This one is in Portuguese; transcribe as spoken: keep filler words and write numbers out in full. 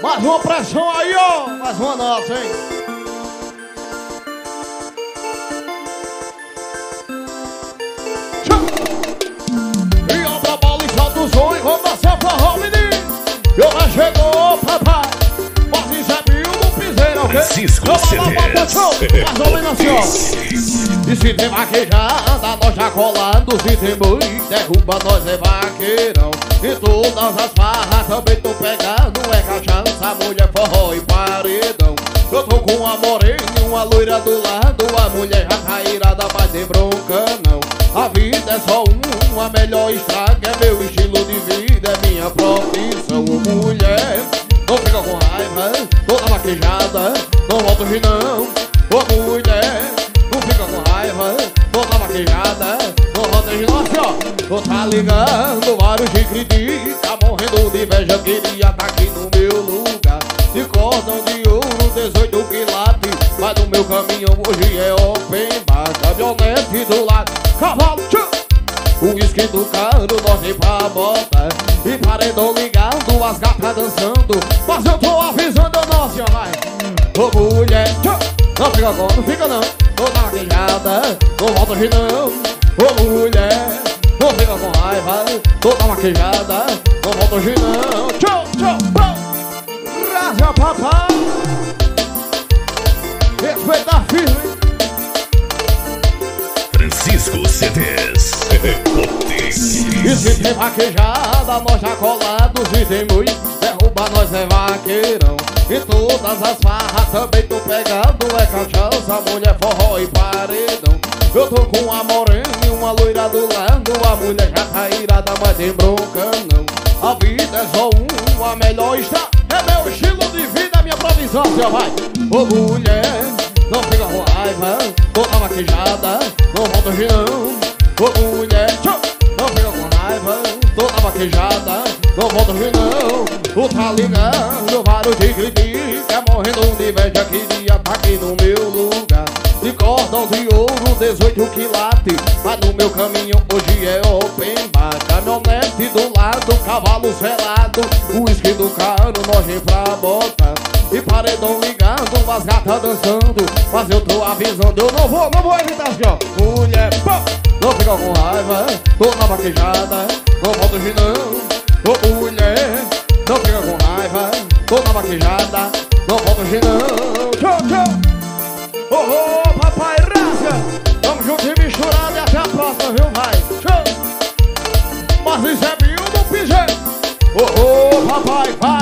Mais uma pressão aí, ó. Mais uma nossa, hein? E ó pra bola e solta o som e vamos dançar forró, menino. E já chegou, papai. Pode ser mil no piseiro, ok? Francisco C Ds. Mais ou menos assim, ó. E se tem vaquejada, nós já colando. Se tem boi, derruba, nós é vaqueirão. E todas as farras também tô pegando. É cachaça, mulher, forró e paredão. Eu tô com uma morena e uma loira do lado. A mulher já tá irada, mas tem bronca não. A vida é só uma, a melhor estraga. É meu estilo de vida, é minha profissão. Ô mulher, não fica com raiva, toda vaquejada, não volta hoje não. Ô mulher, não fica com raiva, toda vaquejada, não volta hoje não. Assim, ó, tô tá ligando, vários de critica, morrendo de inveja, queria tá aqui no meu lugar. De cordão de ouro, dezoito quilates, mas no meu caminho hoje é open bar. Caminhonete do lado, cavalo, tchau. O uísque do carro, nós vem pra bota. E paredão ligado, as gatas dançando. Mas eu tô avisando, não, senhor, vai. Ô mulher, tchau. Não fica agora, não fica não. Tô na maquejada, não volta hoje não. Ô mulher, não fica com raiva, tô na maquejada, não volta hoje não. Tchau, tchau, pão. Raja, papai. Respeita firme. Francisco C Ds. E se tem vaquejada, nós já colados. Se tem boi, derruba, nós é vaqueirão. E todas as farras também tô pegando. É cachaça, mulher, forró e paredão. Eu tô com uma morena e uma loira do lado. A mulher já tá irada, mas tem bronca não. A vida é só uma, a melhor está. É meu estilo de vida, minha provisão, senhor, vai. Ô mulher, não fica com raiva, toda vaquejada, não volta hoje não. Ô mulher, tchau, não fica com raiva, toda vaquejada, não volta hoje não. Tu tá ligando, vários de critica, morrendo de inveja, queria tá aqui no meu lugar. De cordão de ouro, dezoito quilates, mas no meu caminho hoje é open bar. Caminhonete do lado, cavalo selado, o uísque do carro, nós vem pra botar. E paredão ligado, as gatas dançando, mas eu tô avisando, eu não vou, não vou evitar assim, ó. Mulher, pô, não fica com raiva, tô na vaquejada, não volta hoje não. Ô mulher, não fica com raiva, tô na vaquejada, não volta hoje não. Tchau, tchau. Ô, oh, oh, papai, rasga. Tamo junto e misturado e até a próxima, viu, vai. Tchau. Mas isso é mil no piseiro. Ô, oh, oh, papai, vai.